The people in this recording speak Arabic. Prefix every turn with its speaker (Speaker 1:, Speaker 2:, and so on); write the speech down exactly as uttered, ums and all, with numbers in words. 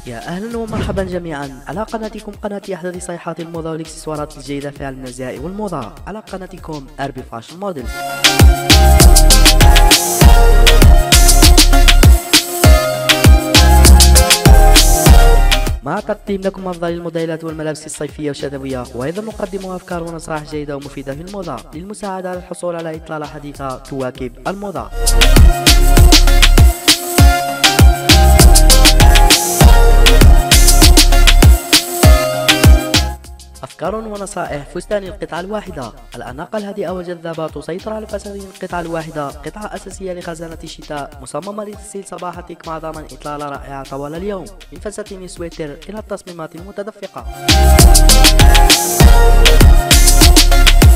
Speaker 1: يا أهلا ومرحبا جميعا على قناتكم، قناة أحدث صيحات الموضة والإكسسوارات الجيدة في علم الأزياء والموضة، على قناتكم أربي فاشن موديلز. مع تقديم لكم أفضل الموديلات والملابس الصيفية والشتوية، وأيضا نقدم أفكار ونصائح جيدة ومفيدة في الموضة للمساعدة على الحصول على إطلالة حديثة تواكب الموضة. أفكار ونصائح: فستان القطعة الواحدة. الأناقة الهادئة والجذابة تسيطر على فساتين القطعة الواحدة، قطعة أساسية لخزانة الشتاء مصممة لتسهيل صباحتك مع ضمان إطلالة رائعة طوال اليوم، من فساتين سويتر إلى التصميمات المتدفقة.